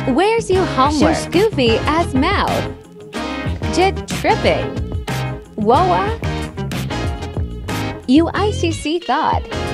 Where's your homework? She's goofy as mouth. Jit tripping. Woa. UICC thought.